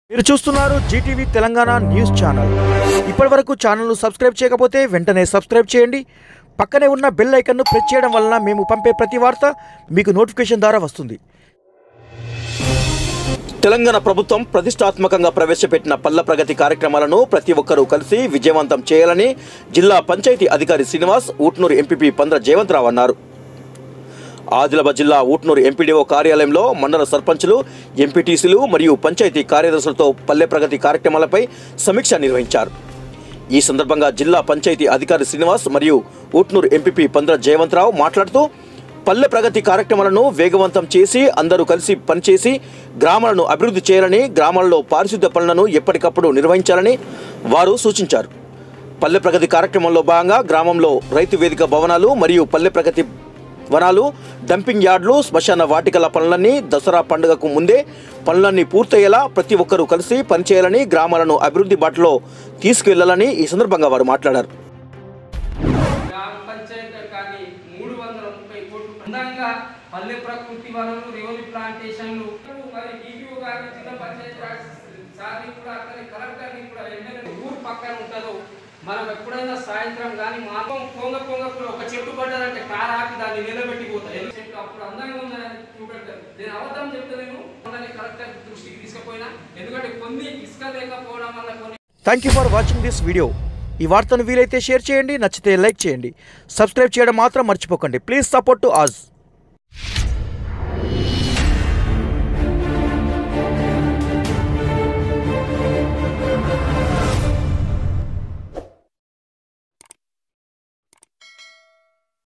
మీరు చూస్తున్నారు Zee TV Telangana news channel. ఇప్పటివరకు ఛానల్ను సబ్స్క్రైబ్ చేయకపోతే వెంటనే సబ్స్క్రైబ్ చేయండి. పక్కనే ఉన్న బెల్ ఐకాన్ను ప్రెస్ చేయడం వలన మేము పంపే ప్రతి వార్త మీకు నోటిఫికేషన్ ద్వారా వస్తుంది. తెలంగాణ ప్రభుత్వం ప్రతిష్టాత్మకంగా ప్రవేశపెట్టిన పల్లె ప్రగతి కార్యక్రమాలను ప్రతి ఒక్కరూ కలిసి విజయవంతం చేయాలని జిల్లా పంచాయతీ అధికారి శ్రీనివాస్, ఊట్నూరు ఎంపీపీ పంద్ర జయవంతరావు అన్నారు. ఆదిలాబాద్ జిల్లా ఊట్నూరు ఎంపీడీఓ కార్యాలయంలో మండల సర్పంచులు, ఎంపీటీసీలు మరియు పంచాయతీ కార్యదర్శులతో పల్లె ప్రగతి కార్యక్రమాలపై సమీక్ష నిర్వహించారు. ఈ సందర్భంగా జిల్లా పంచాయతీ అధికారి శ్రీనివాస్ మరియు ఊట్నూరు ఎంపీపీ పంద్ర జయవంతరావు మాట్లాడుతూ పల్లె ప్రగతి కార్యక్రమాలను వేగవంతం చేసి అందరూ కలిసి పనిచేసి గ్రామాలను అభివృద్ధి చేయాలని, గ్రామాల్లో పారిశుద్ధ్య పనులను ఎప్పటికప్పుడు నిర్వహించాలని వారు సూచించారు. పల్లె ప్రగతి కార్యక్రమంలో భాగంగా గ్రామంలో రైతు వేదిక భవనాలు మరియు పల్లె ప్రగతి వనాలు, డంపింగ్ యార్డులు, శ్మశాన వాటికల పనులన్నీ దసరా పండుగకు ముందే పనులన్నీ పూర్తయ్యేలా ప్రతి ఒక్కరూ కలిసి పనిచేయాలని, గ్రామాలను అభివృద్ధి బాటలో తీసుకువెళ్లాలని ఈ సందర్భంగా వారు మాట్లాడారు. పల్లె ప్రకృతి వనరులు, రెవెన్యూ ప్లాంటేషన్లు, మరి డిపిఓ గారి జిల్లా పంచాయతీ రాజ్ సార్ని కూడా అక్కడ కలెక్టర్ని కూడా ఎమ్మెల్యే ఊరు పక్కన ఉంటుందో మనం ఎప్పుడైనా సాయంత్రం కానీ మాత్రం పొంగ ఒక చెట్టు పడ్డారంటే కారు ఆపి దాన్ని నిలబెట్టిపోతాయి. చెట్టు అప్పుడు అందంగా ఉందని చూపెడతారు. నేను అబద్ధం చెప్తలేను, కలెక్టర్ దృష్టికి తీసుకుపోయినా, ఎందుకంటే కొన్ని ఇసుక లేకపోవడం వల్ల కొన్ని. Thank you for watching this video. ఈ వార్తను వీలైతే షేర్ చేయండి, నచ్చితే లైక్ చేయండి, సబ్స్క్రైబ్ చేయడం మాత్రం మర్చిపోకండి. Please support to us.